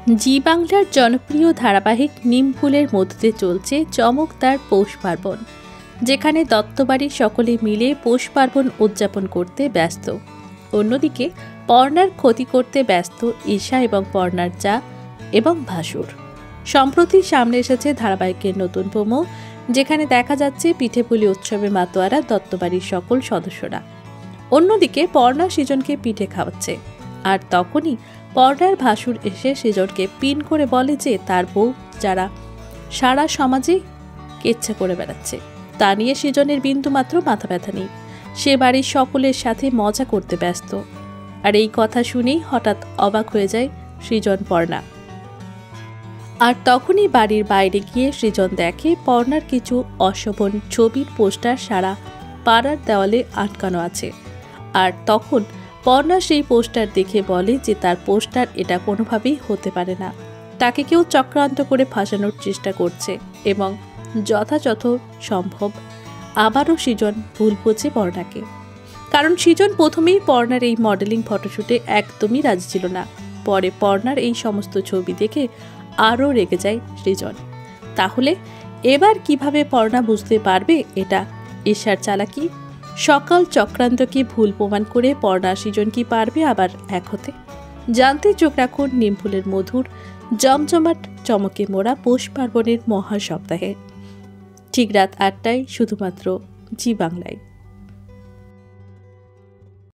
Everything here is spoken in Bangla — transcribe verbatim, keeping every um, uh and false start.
জি বাংলার জনপ্রিয় ধারাবাহিক নিমফুলের মধ্যে চলছে চমকদার পৌষ পার্বণ, যেখানে দত্তবাড়ির সকলে মিলে পৌষ পার্বণ উদযাপন করতে ব্যস্ত। অন্যদিকে পর্ণার ক্ষতি করতে ব্যস্ত ঈশা এবং পর্ণার চা এবং ভাসুর। সম্প্রতি সামনে এসেছে ধারাবাহিকের নতুন প্রোমো, যেখানে দেখা যাচ্ছে পিঠেপুলি উৎসবে মাতোয়ারা দত্তবাড়ির সকল সদস্যরা। অন্যদিকে পর্ণা সৃজনকে পিঠে খাওয়াচ্ছে, আর তখনই পর্ণার ভাসুর এসে সৃজনকে পিন করে বলে যে তার বউ যারা সারা সমাজে কেচ্ছা করে বেড়াচ্ছে, তা নিয়ে সৃজনের বিন্দু মাত্র মাথা ব্যথা নেই। সে বাড়ির সকলের সাথে মজা করতে ব্যস্ত। আর এই কথা শুনেই হঠাৎ অবাক হয়ে যায় সৃজন পর্ণা। আর তখনই বাড়ির বাইরে গিয়ে সৃজন দেখে পর্ণার কিছু অশোভন ছবির পোস্টার সারা পাড়ার দেওয়ালে আটকানো আছে। আর তখন পর্ণা সেই পোস্টার দেখে বলে যে তার পোস্টার এটা কোনোভাবেই হতে পারে না, তাকে কেউ চক্রান্ত করে ফাঁসানোর চেষ্টা করছে এবং যথাযথ সম্ভব আবারও সৃজন ভুল বোঝে পর্ণাকে। কারণ সৃজন প্রথমেই পর্ণার এই মডেলিং ফটোশ্যুটে একদমই রাজি ছিল না। পরে পর্ণার এই সমস্ত ছবি দেখে আরও রেগে যায় সৃজন। তাহলে এবার কিভাবে পর্ণা বুঝতে পারবে এটা ঈশার চালাকি? সকাল চক্রান্তকে ভুল প্রমাণ করে পর্ণা সৃজন কি পারবে আবার এক হতে? জানতে চোখ রাখুন নিমফুলের মধুর জমজমাট চমকে মোড়া পৌষ পার্বণের মহা সপ্তাহে, ঠিক রাত আটটায়, শুধুমাত্র জি বাংলায়।